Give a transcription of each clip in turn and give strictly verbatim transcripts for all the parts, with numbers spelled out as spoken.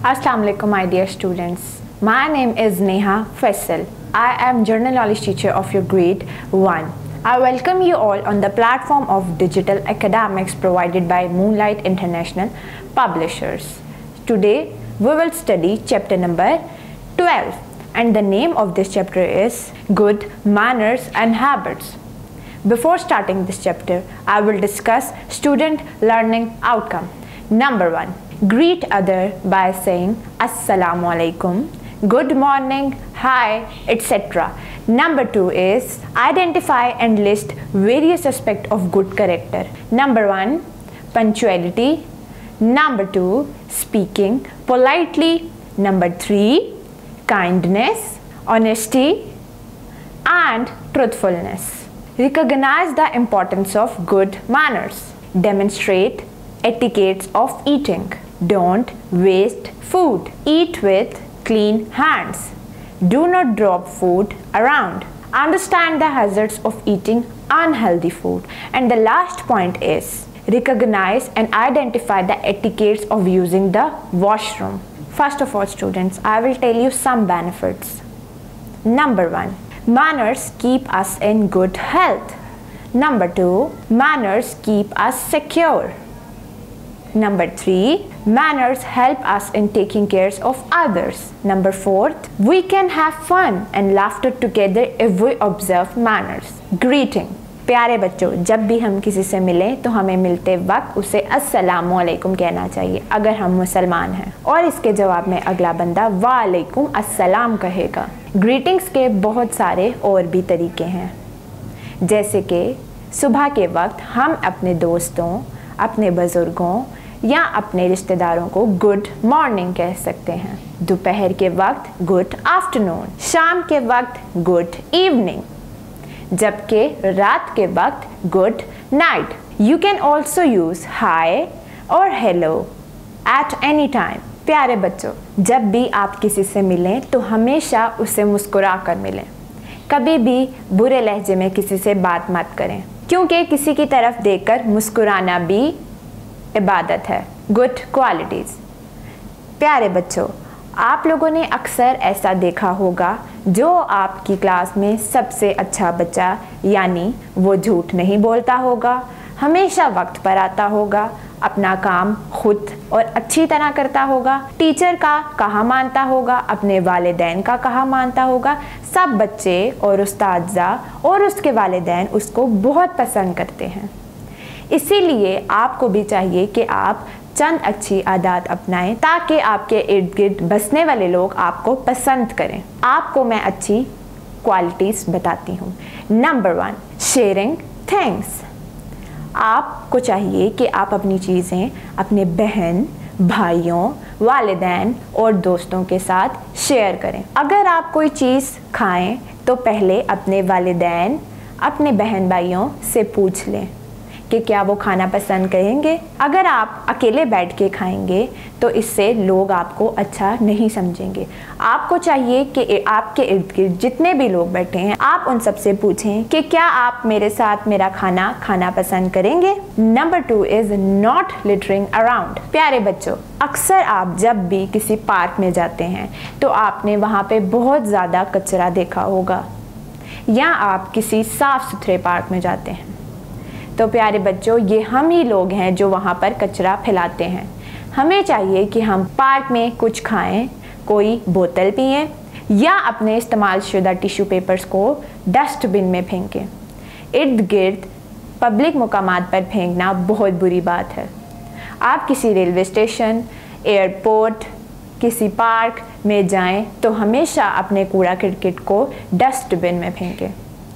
Assalamu alaikum, my dear students. My name is Neha Faisal. I am General Knowledge Teacher of your grade one. I welcome you all on the platform of digital academics provided by Moonlight International Publishers. Today we will study chapter number twelve, and the name of this chapter is Good Manners and Habits. Before starting this chapter, I will discuss student learning outcome. Number one, greet other by saying Assalamu alaikum, good morning, hi, et cetera. Number two is identify and list various aspects of good character. Number one, punctuality. Number two, speaking politely. Number three, kindness, honesty, and truthfulness. Recognize the importance of good manners. Demonstrate etiquettes of eating. Don't waste food. Eat with clean hands. Do not drop food around. Understand the hazards of eating unhealthy food. And the last point is recognize and identify the etiquettes of using the washroom. First of all, students, I will tell you some benefits. Number one, manners keep us in good health. Number two, manners keep us secure. Number three, manners help us in taking care of others. Number four, we can have fun and laughter together if we observe manners. Greeting. प्यारे बच्चों, जब भी हम किसी से मिलें तो हमें मिलते वक्त उसे अस्सलामु अलैकुम कहना चाहिए अगर हम मुसलमान हैं, और इसके जवाब में अगला बंदा वालेकुम अस्सलाम कहेगा। ग्रीटिंग्स के बहुत सारे और भी तरीके हैं, जैसे कि सुबह के वक्त हम अपने दोस्तों, अपने बुजुर्गों या अपने रिश्तेदारों को गुड मॉर्निंग कह सकते हैं। दोपहर के वक्त गुड आफ्टरनून, शाम के वक्त गुड इवनिंग, जबकि रात के वक्त good night. You can also use hi और हेलो एट एनी टाइम। प्यारे बच्चों, जब भी आप किसी से मिलें तो हमेशा उसे मुस्कुरा कर मिलें। कभी भी बुरे लहजे में किसी से बात मत करें, क्योंकि किसी की तरफ देखकर मुस्कुराना भी इबादत है। Good qualities. प्यारे बच्चों, आप लोगों ने अक्सर ऐसा देखा होगा, जो आपकी क्लास में सबसे अच्छा बच्चा, यानी वो झूठ नहीं बोलता होगा, हमेशा वक्त पर आता होगा, अपना काम खुद और अच्छी तरह करता होगा, टीचर का कहा मानता होगा, अपने वालिदैन का कहा मानता होगा, सब बच्चे और उस्तादजा और उसके वालिदैन उसको बहुत पसंद करते हैं। इसीलिए आपको भी चाहिए कि आप चंद अच्छी आदत अपनाएं ताकि आपके इर्द गिर्द बसने वाले लोग आपको पसंद करें। आपको मैं अच्छी क्वालिटीज़ बताती हूँ। Number one, sharing things. आपको चाहिए कि आप अपनी चीज़ें अपने बहन, भाइयों, वालिदैन और दोस्तों के साथ शेयर करें। अगर आप कोई चीज़ खाएं तो पहले अपने वालिदैन, अपने बहन भाइयों से पूछ लें कि क्या वो खाना पसंद करेंगे। अगर आप अकेले बैठ के खाएंगे तो इससे लोग आपको अच्छा नहीं समझेंगे। आपको चाहिए कि आपके इर्द गिर्द जितने भी लोग बैठे हैं, आप उन सबसे पूछें कि क्या आप मेरे साथ मेरा खाना खाना पसंद करेंगे। Number two is not littering around. प्यारे बच्चों, अक्सर आप जब भी किसी पार्क में जाते हैं तो आपने वहाँ पे बहुत ज़्यादा कचरा देखा होगा, या आप किसी साफ सुथरे पार्क में जाते हैं तो प्यारे बच्चों, ये हम ही लोग हैं जो वहाँ पर कचरा फैलाते हैं। हमें चाहिए कि हम पार्क में कुछ खाएं, कोई बोतल पिएं, या अपने इस्तेमाल शुदा टिश्यू पेपर्स को डस्टबिन में फेंकें। इर्द गिर्द पब्लिक मकामात पर फेंकना बहुत बुरी बात है। आप किसी रेलवे स्टेशन, एयरपोर्ट, किसी पार्क में जाएं तो हमेशा अपने कूड़ा करकट को डस्टबिन में फेंकें।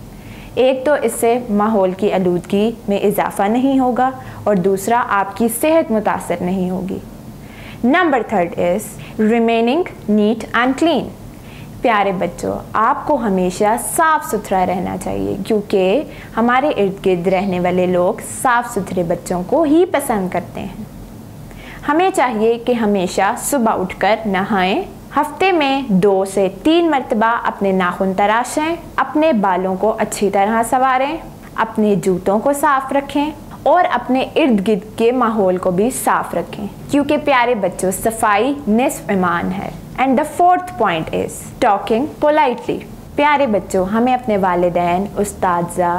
एक तो इससे माहौल की आलूदगी में इजाफा नहीं होगा, और दूसरा आपकी सेहत मुतासर नहीं होगी। Number third is remaining neat and clean. प्यारे बच्चों, आपको हमेशा साफ़ सुथरा रहना चाहिए, क्योंकि हमारे इर्द गिर्द रहने वाले लोग साफ़ सुथरे बच्चों को ही पसंद करते हैं। हमें चाहिए कि हमेशा सुबह उठकर नहाएं, हफ्ते में दो से तीन मरतबा अपने नाखून तराशें, अपने बालों को अच्छी तरह संवारें, अपने जूतों को साफ रखें और अपने इर्द गिर्द के माहौल को भी साफ रखें, क्योंकि प्यारे बच्चों सफाई निस्फ ईमान है। And the fourth point is talking politely. प्यारे बच्चों, हमें अपने वालिदैन, उस्ताज़ा,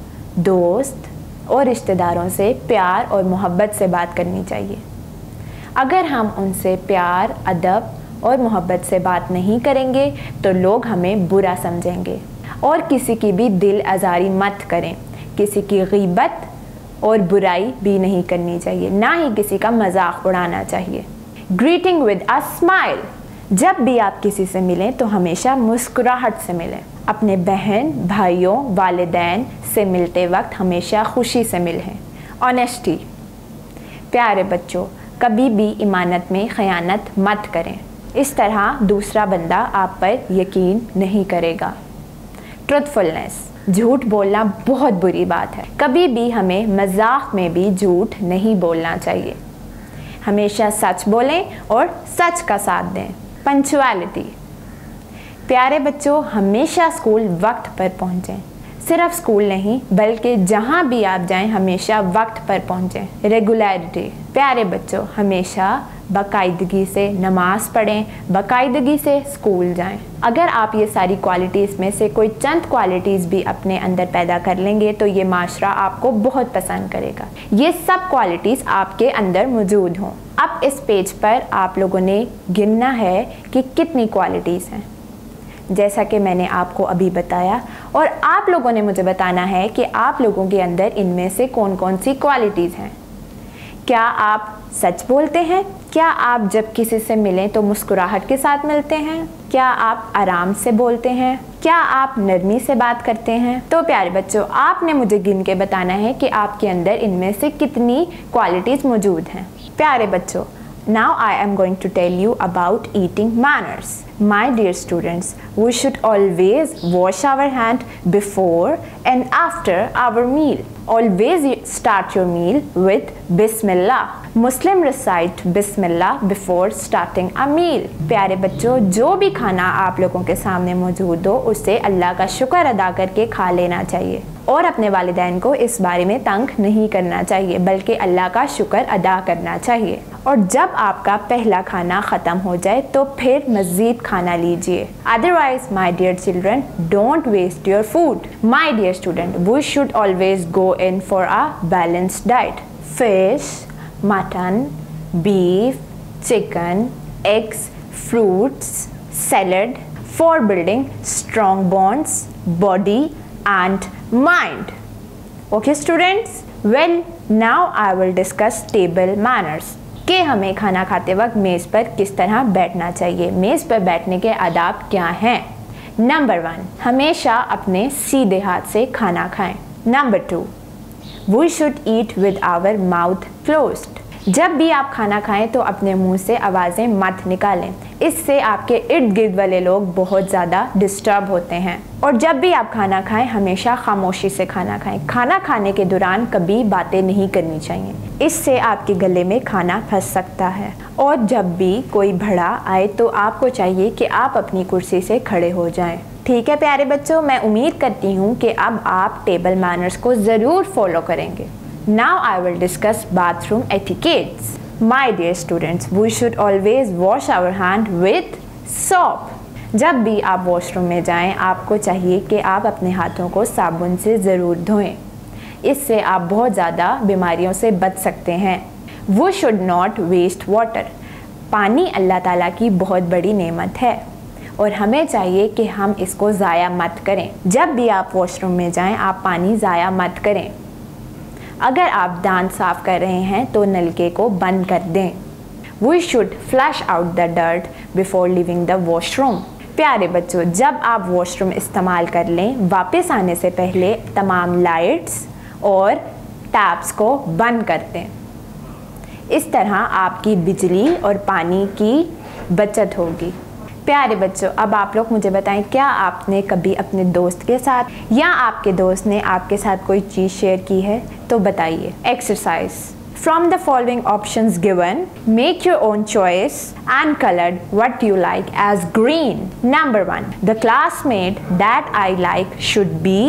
दोस्त और रिश्तेदारों से प्यार और मोहब्बत से बात करनी चाहिए। अगर हम उनसे प्यार, अदब और मोहब्बत से बात नहीं करेंगे तो लोग हमें बुरा समझेंगे। और किसी की भी दिल आज़ारी मत करें, किसी की गीबत और बुराई भी नहीं करनी चाहिए, ना ही किसी का मजाक उड़ाना चाहिए। Greeting with a smile. जब भी आप किसी से मिलें तो हमेशा मुस्कुराहट से मिलें। अपने बहन, भाइयों, वालिदैन से मिलते वक्त हमेशा खुशी से मिलें। ऑनेस्टी। प्यारे बच्चों, कभी भी ईमानत में खयानत मत करें, इस तरह दूसरा बंदा आप पर यकीन नहीं करेगा। ट्रुथफुलनेस। झूठ बोलना बहुत बुरी बात है, कभी भी हमें मजाक में भी झूठ नहीं बोलना चाहिए। हमेशा सच बोलें और सच का साथ दें। पंक्चुअलिटी। प्यारे बच्चों, हमेशा स्कूल वक्त पर पहुँचें। सिर्फ स्कूल नहीं बल्कि जहाँ भी आप जाएं हमेशा वक्त पर पहुँचें। रेगुलरिटी। प्यारे बच्चों, हमेशा बाकायदगी से नमाज पढ़ें, बाकायदगी से स्कूल जाएं। अगर आप ये सारी क्वालिटीज़ में से कोई चंद क्वालिटीज़ भी अपने अंदर पैदा कर लेंगे तो ये माशरा आपको बहुत पसंद करेगा। ये सब क्वालिटीज़ आपके अंदर मौजूद हों। अब इस पेज पर आप लोगों ने गिनना है कि कितनी क्वालिटीज़ हैं, जैसा कि मैंने आपको अभी बताया, और आप लोगों ने मुझे बताना है कि आप लोगों के अंदर इनमें से कौन कौन सी क्वालिटीज़ हैं। क्या आप सच बोलते हैं? क्या आप जब किसी से मिलें तो मुस्कुराहट के साथ मिलते हैं? क्या आप आराम से बोलते हैं? क्या आप नरमी से बात करते हैं? तो प्यारे बच्चों, आपने मुझे गिन के बताना है कि आपके अंदर इनमें से कितनी क्वालिटीज़ मौजूद हैं। प्यारे बच्चों, now I am going to tell you about eating manners. My dear students, we should always wash our hand before and after our meal. Always start your meal with Bismillah. Muslim recite Bismillah before starting a meal. प्यारे बच्चों, जो भी खाना आप लोगों के सामने मौजूद हो उसे अल्लाह का शुक्र अदा करके खा लेना चाहिए और अपने वालिदैन को इस बारे में तंग नहीं करना चाहिए, बल्कि अल्लाह का शुक्र अदा करना चाहिए। और जब आपका पहला खाना ख़त्म हो जाए तो फिर मज़ीद खाना लीजिए। Otherwise my dear children, don't waste your food. My dear student, we should always go in for a balanced diet. Fish, mutton, beef, chicken, eggs, fruits, salad for building strong bonds, body and mind. Okay students, well now I will discuss table manners कि हमें खाना खाते वक्त मेज़ पर किस तरह बैठना चाहिए। मेज़ पर बैठने के आदाब क्या हैं? नंबर वन, हमेशा अपने सीधे हाथ से खाना खाएं। Number two, we should eat with our mouth closed. जब भी आप खाना खाएं तो अपने मुंह से आवाज़ें मत निकालें, इससे आपके इर्द गिर्द वाले लोग बहुत ज़्यादा डिस्टर्ब होते हैं। और जब भी आप खाना खाएं हमेशा खामोशी से खाना खाएं। खाना खाने के दौरान कभी बातें नहीं करनी चाहिए, इससे आपके गले में खाना फंस सकता है। और जब भी कोई भड़ा आए तो आपको चाहिए कि आप अपनी कुर्सी से खड़े हो जाएं। ठीक है प्यारे बच्चों, मैं उम्मीद करती हूँ कि अब आप टेबल मैनर्स को ज़रूर फॉलो करेंगे। Now I will discuss bathroom etiquettes. My dear students, we should always wash our hand with soap. जब भी आप वॉशरूम में जाएं, आपको चाहिए कि आप अपने हाथों को साबुन से ज़रूर धोएं। इससे आप बहुत ज़्यादा बीमारियों से बच सकते हैं। We should not waste water. पानी अल्लाह ताला की बहुत बड़ी नेमत है और हमें चाहिए कि हम इसको ज़ाया मत करें। जब भी आप वॉशरूम में जाएं, आप पानी ज़ाया मत करें। अगर आप दांत साफ कर रहे हैं तो नलके को बंद कर दें। We should flush out the dirt before leaving the washroom. प्यारे बच्चों, जब आप वॉशरूम इस्तेमाल कर लें, वापस आने से पहले तमाम लाइट्स और टैप्स को बंद कर दें। इस तरह आपकी बिजली और पानी की बचत होगी। प्यारे बच्चों, अब आप लोग मुझे बताएं, क्या आपने कभी अपने दोस्त के साथ या आपके दोस्त ने आपके साथ कोई चीज़ शेयर की है? तो बताइए। Exercise. From the following options given, make your own choice and color what you like as green. Number one, the classmate that I like should be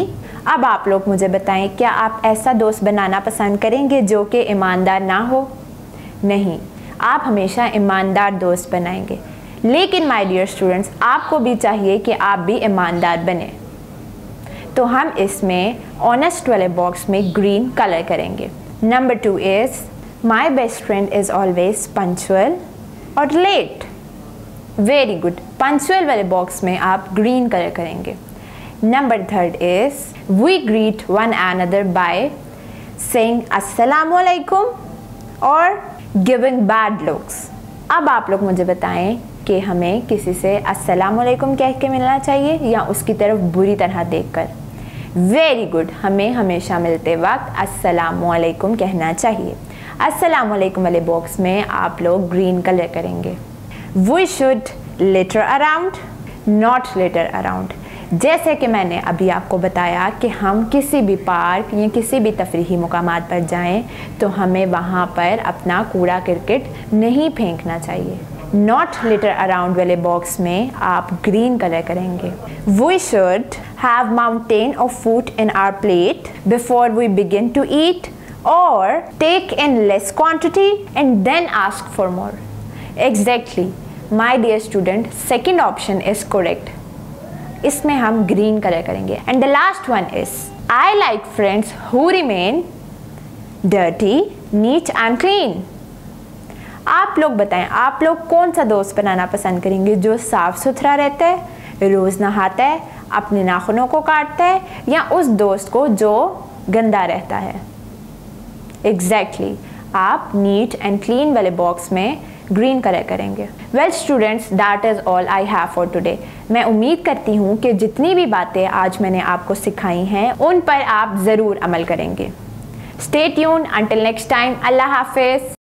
अब आप लोग मुझे बताएं, क्या आप ऐसा दोस्त बनाना पसंद करेंगे जो कि ईमानदार ना हो? नहीं, आप हमेशा ईमानदार दोस्त बनाएंगे। लेकिन माय डियर स्टूडेंट्स, आपको भी चाहिए कि आप भी ईमानदार बने। तो हम इसमें ऑनेस्ट वाले बॉक्स में ग्रीन कलर करेंगे। Number two is my best friend is always punctual और लेट। वेरी गुड, पंक्चुअल वाले बॉक्स में आप ग्रीन कलर करेंगे। Number third is we greet one another by saying अस्सलाम वालेकुम और गिविंग बैड लुक्स। अब आप लोग मुझे बताएं कि हमें किसी से अस्सलाम वालेकुम कह के मिलना चाहिए या उसकी तरफ बुरी तरह देखकर। वेरी गुड, हमें हमेशा मिलते वक्त अस्सलाम वालेकुम कहना चाहिए। अस्सलाम वालेकुम वाले बॉक्स में आप लोग ग्रीन कलर करेंगे। We should litter around, not litter around. जैसे कि मैंने अभी आपको बताया कि हम किसी भी पार्क या किसी भी तफरीही मुकामात पर जाएं तो हमें वहाँ पर अपना कूड़ा करकट नहीं फेंकना चाहिए। नॉट लिटर अराउंड वाले बॉक्स में आप ग्रीन कलर करेंगे। We should have mountain of food in our plate before we begin to eat और take in less quantity and then ask for more. Exactly my dear student, second option is correct. इसमें हम green colour करेंगे। And the last one is I like friends who remain dirty, neat and clean. आप लोग बताएं, आप लोग कौन सा दोस्त बनाना पसंद करेंगे जो साफ सुथरा रहता है, रोज नहाता है, अपने नाखूनों को काटता है, या उस दोस्त को जो गंदा रहता है? एग्जैक्टली exactly, आप नीट एंड क्लीन वाले बॉक्स में ग्रीन कलर करेंगे। Well students, that is all I have for today. मैं उम्मीद करती हूँ कि जितनी भी बातें आज मैंने आपको सिखाई हैं उन पर आप ज़रूर अमल करेंगे। Stay tune, until next time, अल्लाह हाफिज़।